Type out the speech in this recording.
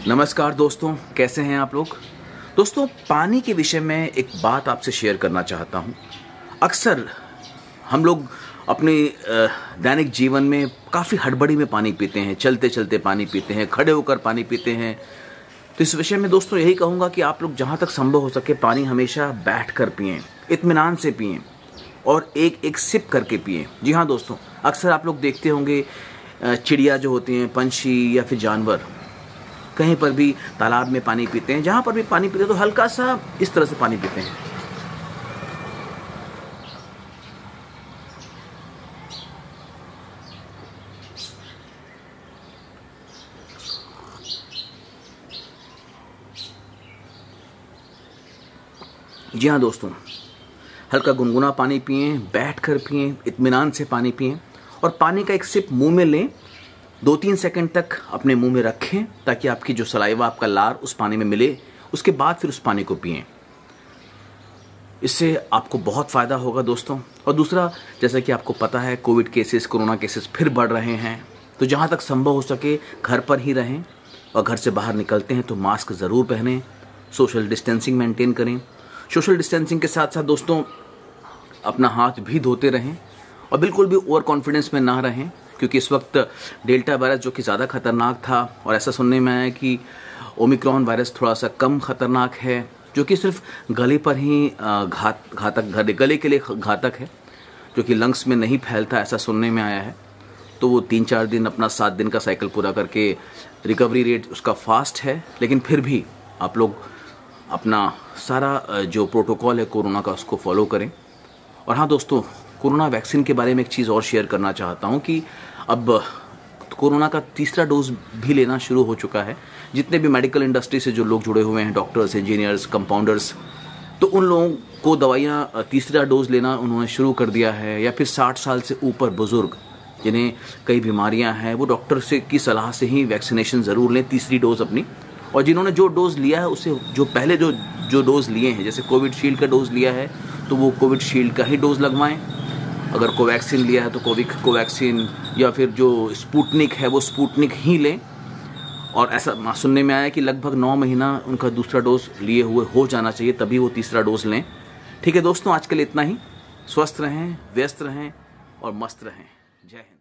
नमस्कार दोस्तों, कैसे हैं आप लोग। दोस्तों, पानी के विषय में एक बात आपसे शेयर करना चाहता हूं। अक्सर हम लोग अपने दैनिक जीवन में काफ़ी हड़बड़ी में पानी पीते हैं, चलते चलते पानी पीते हैं, खड़े होकर पानी पीते हैं। तो इस विषय में दोस्तों यही कहूँगा कि आप लोग जहाँ तक संभव हो सके पानी हमेशा बैठ कर पिएँ, इत्मीनान से पिएँ और एक एक सिप करके पिएँ। जी हाँ दोस्तों, अक्सर आप लोग देखते होंगे चिड़िया जो होती हैं, पंछी या फिर जानवर कहीं पर भी तालाब में पानी पीते हैं, जहाँ पर भी पानी पीते हैं तो हल्का सा इस तरह से पानी पीते हैं। जी हाँ दोस्तों, हल्का गुनगुना पानी पिएं, बैठकर पिएं, इत्मीनान से पानी पिएं और पानी का एक सिप मुंह में लें। 2-3 सेकंड तक अपने मुंह में रखें ताकि आपकी जो सलाइवा, आपका लार उस पानी में मिले। उसके बाद फिर उस पानी को पिएं। इससे आपको बहुत फ़ायदा होगा दोस्तों। और दूसरा, जैसा कि आपको पता है, कोविड केसेस, कोरोना केसेस फिर बढ़ रहे हैं, तो जहाँ तक संभव हो सके घर पर ही रहें और घर से बाहर निकलते हैं तो मास्क ज़रूर पहनें, सोशल डिस्टेंसिंग मेंटेन करें। सोशल डिस्टेंसिंग के साथ साथ दोस्तों अपना हाथ भी धोते रहें और बिल्कुल भी ओवर कॉन्फिडेंस में ना रहें, क्योंकि इस वक्त डेल्टा वायरस जो कि ज़्यादा खतरनाक था और ऐसा सुनने में आया कि ओमिक्रॉन वायरस थोड़ा सा कम खतरनाक है, जो कि सिर्फ गले पर ही गले के लिए घातक है, जो कि लंग्स में नहीं फैलता, ऐसा सुनने में आया है। तो वो 3-4 दिन अपना 7 दिन का साइकिल पूरा करके रिकवरी रेट उसका फास्ट है, लेकिन फिर भी आप लोग अपना सारा जो प्रोटोकॉल है कोरोना का उसको फॉलो करें। और हाँ दोस्तों, कोरोना वैक्सीन के बारे में एक चीज़ और शेयर करना चाहता हूँ कि अब कोरोना का तीसरा डोज भी लेना शुरू हो चुका है। जितने भी मेडिकल इंडस्ट्री से जो लोग जुड़े हुए हैं, डॉक्टर्स, इंजीनियर्स, कंपाउंडर्स, तो उन लोगों को दवाइयाँ तीसरा डोज लेना उन्होंने शुरू कर दिया है। या फिर 60 साल से ऊपर बुज़ुर्ग जिन्हें कई बीमारियाँ हैं, वो डॉक्टर से की सलाह से ही वैक्सीनेशन ज़रूर लें, तीसरी डोज अपनी। और जिन्होंने जो डोज़ लिया है उससे जो पहले जो डोज़ लिए हैं, जैसे कोविशील्ड का डोज़ लिया है तो वो कोविशील्ड का ही डोज़ लगवाएं। अगर कोवैक्सीन लिया है तो कोवैक्सीन, या फिर जो स्पुतनिक है वो स्पुतनिक ही लें। और ऐसा सुनने में आया कि लगभग 9 महीना उनका दूसरा डोज लिए हुए हो जाना चाहिए, तभी वो तीसरा डोज लें। ठीक है दोस्तों, आज के लिए इतना ही। स्वस्थ रहें, व्यस्त रहें और मस्त रहें। जय हिंद।